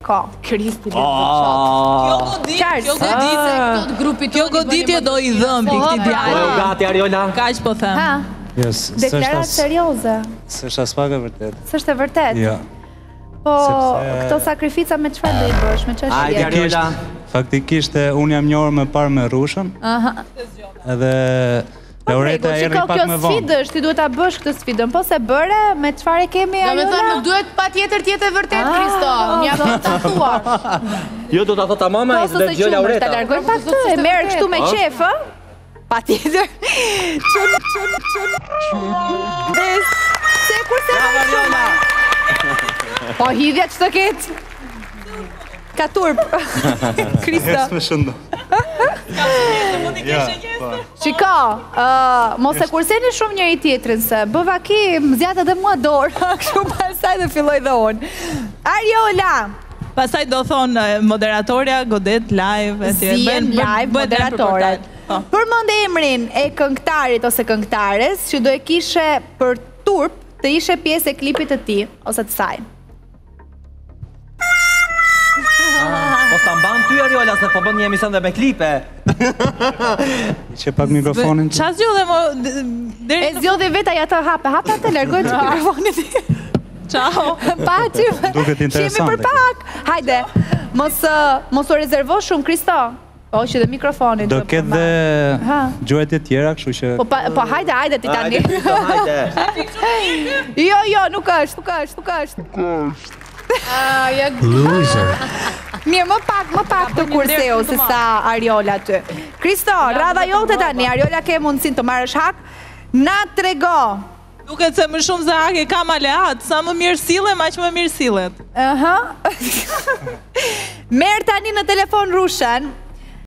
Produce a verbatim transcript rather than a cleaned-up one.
Ka. Kristi le të Kjo godit, kjo godit, kjo goditje do i dhëm ti këtij djalë. Po gati Ariola. Kaq po them. Ha. Deklarat serioze. S'është as pak e vërtet. S'është e vërtet. Jo. Po këto sakrifica me çfarë do i bësh, me çfarë Hajde Ariola. Faktikisht unë jam njohur më parë me Rushën. Aha. Edhe Laureta erdhi pak më vonë. Kjo sfidë është, ti duhet ta bësh këtë sfidën. Po se bëre, me çfarë kemi ajo? Do të thonë nuk duhet patjetër të jetë e vërtet, Kristo. Mjafton ta thuar. Jo do ta thot ta mama e do dëgjoj Laureta. Ta largojmë pak të, e merr kështu me qef, ë? Patjetër. Çun çun çun. Des. Se kurse Ariola. Po hidhja ç'të ket? Ka turp. Kristo. Më shëndo. Shiko, mos e kurseni shumë njëri tjetrin se bëva ki mzjat edhe mua dorë, kështu pasaj dhe filloj dhe unë. Ariola! Pasaj do thonë moderatorja, godet live, zien live moderatorët. Përmend emrin e këngëtarit ose këngëtares që do e kishe për turp të ishe pjesë e klipit të tij ose të saj. Po s'ta mban ty Ariola se po bën një emision dhe me klipe. Që pak mikrofonin. Qa zgjodhe mo... E zgjodhe vetë aja të hape, hape atë, largojnë që mikrofonit. Ciao. Paqim. Duket interesante. Shemi për pak. Hajde, mos o rezervo shumë, Kristo. Po, që dhe mikrofonin. Do ketë dhe gjuhet e tjera, kështu që... Po, hajde, hajde, ti tani. Hajde, Jo, jo, nuk është, nuk është, nuk është. Nuk është. Loser. Mirë, më pak, më pak të kurseu se sa Ariola ty. Kristo, radha jote tani, Ariola ke mundësin të marrësh hak. Na trego. Duket se më shumë se hak e kam aleat, sa më mirë silem, aq më mirë sillet. Aha. Merr tani në telefon Rushën.